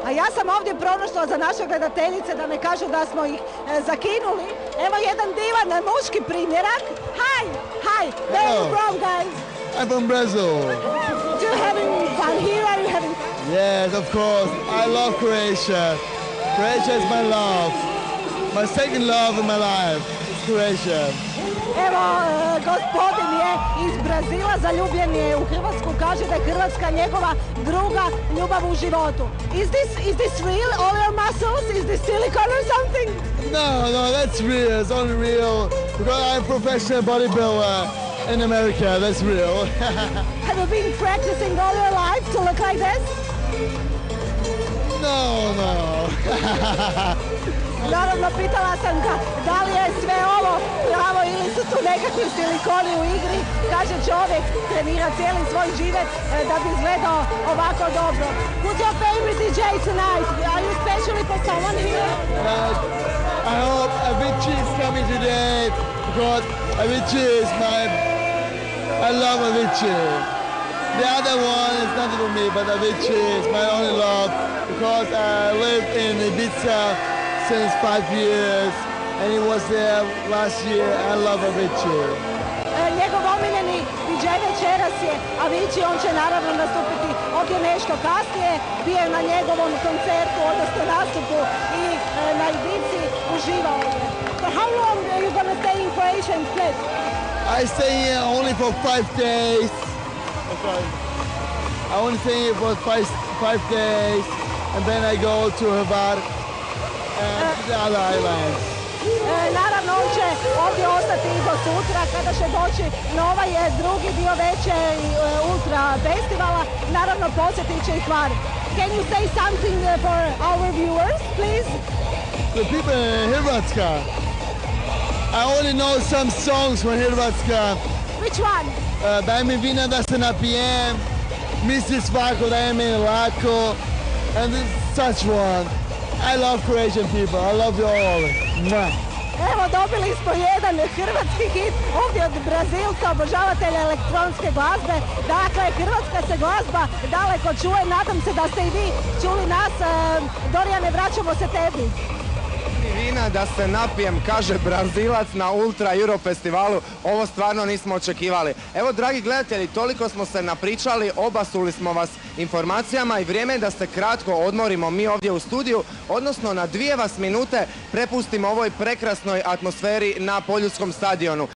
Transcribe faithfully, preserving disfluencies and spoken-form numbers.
A ja sam ovdje pronašla za naše gledateljice da ne kažu da smo ih e, zakinuli. Evo jedan divan muški primjerak. Hi, hi, where are you from, guys? I'm from Brazil. You having fun here? Are you having fun? Yes, of course. I love Croatia. Croatia is my love. My second love in my life is Croatia. Evo, e, gospodin je iz Brazila, zaljubljen je u Hrvatsku, kaže da je Hrvatska njegova druga ljubav u životu. Is this, is this real, all your muscles? Is this silicone or something? No, no, that's real. It's only real because I'm a professional bodybuilder in America. That's real. Have you been practicing all your life to look like this? No, no. Naravno, pitala sam ga da li je sve ovo pravo ili su tu nekakvi silikoni u igri. Kaže, čovjek trenira cijeli svoj život da bi izgledao ovako dobro. Who's your favorite D J tonight? Are you specially for someone here? Uh, I hope Avicii is coming today because Avicii is my... I love Avicii. The other one is nothing for me, but Avicii is my only love because I live in Ibiza since five years and he was there last year. I love Avicii. Njegov omiljeni D J večeras je Avicii, on će naravno nastupiti ovdje nešto kasnije. Bio je na njegovom koncertu, odnosno nastupu i na Ibizi uživao je. So how long are you gonna stay in Croatia and Split? I stay here only for five days. Okay. I only stay here for five, five days and then I go to Hvar and to the other islands. E, naravno, on će ovdje ostati i do sutra kada će doći na ovaj drugi dio veće e, ultra festivala. Naravno, posjetit će i Hvar. Can you say something for our viewers, please? The people in Hrvatska. I only know some songs from Hrvatska. Which one? Uh, daj mi vina da se napijem, misli svako da je meni lako, and this is such one. I love Croatian people, I love you all. Mwah. Evo, dobili smo jedan hrvatski hit ovdje od Brazilca, obožavatelja elektronske glazbe. Dakle, hrvatska se glazba daleko čuje, nadam se da ste i vi čuli nas. Dorijane, vraćamo se tebi. Vina da se napijem, kaže Brazilac na Ultra Euro festivalu. Ovo stvarno nismo očekivali. Evo, dragi gledatelji, toliko smo se napričali, obasuli smo vas informacijama i vrijeme je da se kratko odmorimo mi ovdje u studiju, odnosno na dvije vas minute prepustimo ovoj prekrasnoj atmosferi na Poljudskom stadionu.